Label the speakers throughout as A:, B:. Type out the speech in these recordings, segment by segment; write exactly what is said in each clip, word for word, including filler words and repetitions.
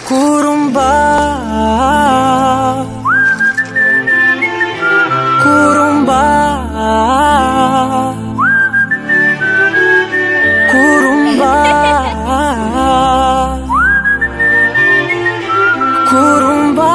A: குறும்பா குறும்பா குறும்பா குறும்பா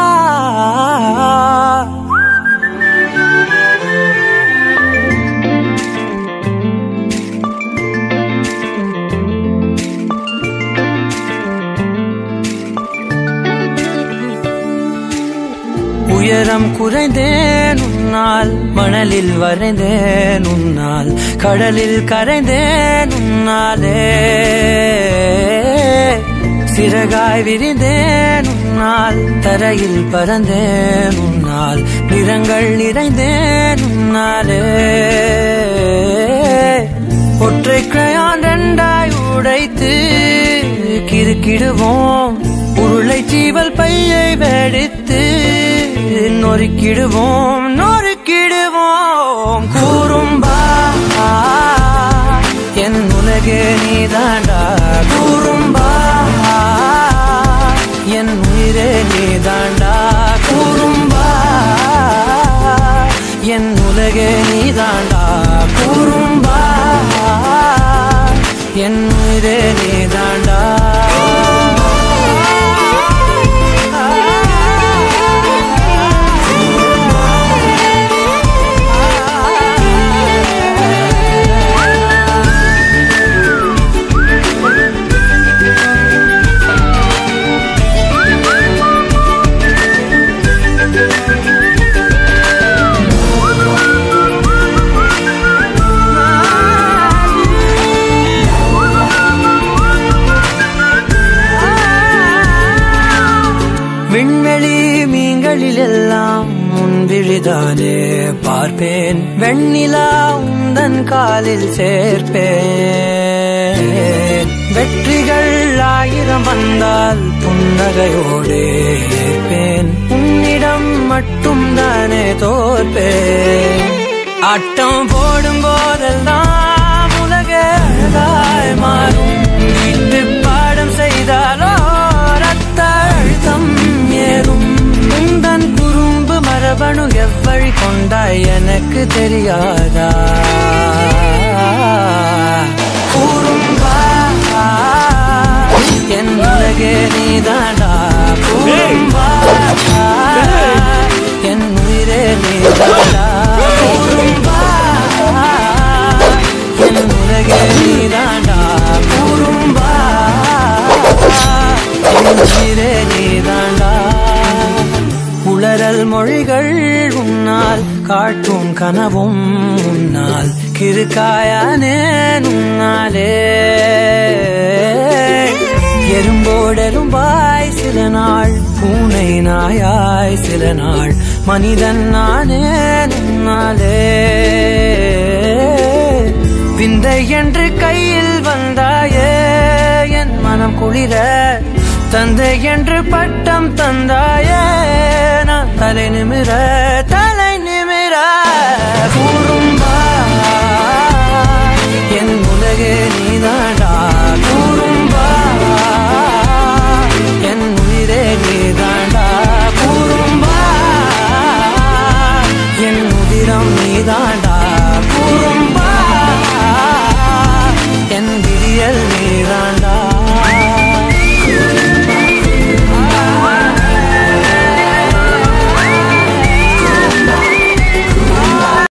A: உயரம் குறைந்தேன் உன்னால், மணலில் வரைந்தேன் உன்னால், கடலில் கரைந்தேன் உன்னாலே, சிறகாய் விரிந்தேன் உன்னால், தரையில் பறந்தேன் உன்னால், நிறங்கள் நிறைந்தேன் உன்னாலே. ஒற்றை கிரையான் ரெண்டாய் உடைத்து கிறுக்கிடுவோம், உருளை சீவல் பையை வெடித்து நொறுக்கிடுவோம் நொறுக்கிடுவோம். குறும்பா என் உலகே நீதாண்டா, குறும்பா என் உயிரே நீதாண்டா, குறும்பா என் உலகே நீதாண்டா, குறும்பா என் உயிரே நீதாண்டா. விண்வெளி மீன்களில் எல்லாம் முன்விழிதானே பார்ப்பேன், வெண்ணிலா உந்தன் காலில் சேர்ப்பேன். வெற்றிகள் ஆயிரம் வந்தால் புன்னகையோடே ஏற்பேன், உன்னிடம் மட்டும் தானே தோற்பேன். ஆட்டம் போடும் போதெல்லாம் உலக அழகாய் மாறும், வீட்டு பாடம் செய்தாலோ ரத்த அழுத்தம் ஏறும். உந்தன் குறும்பு மரபணு எவ்வழி கொண்டாய் எனக்கு தெரியாதா? குறும்பா என் உலகே நீதாண்டா, குறும்பா என் உயிரே நீதாண்டா, குறும்பா என் உலகே நீதாண்டா, குறும்பா என் உயிரே நீதாண்டா. உளறல் மொழிகள் உன்னால், காட்டும் கனவும் உன்னால், கிறுக்காயானே உன்னாலே. எறும்போடெரும்பாய் சில நாள், பூனை நாயாய் சில நாள், மனிதன் நானே உன்னாலே. விந்தை என்று கையில் வந்தாயே என் மனம் குளிர, தந்தை என்று பட்டம் தந்தாயே நான் தலை நிமிர தலை நிமிர. குறும்பா என் உலகே நீதாண்டா, குறும்பா என் உயிரே நீதாண்டா, குறும்பா என் உதிரம் நீதாண்டா, குறும்பா என் விடியல்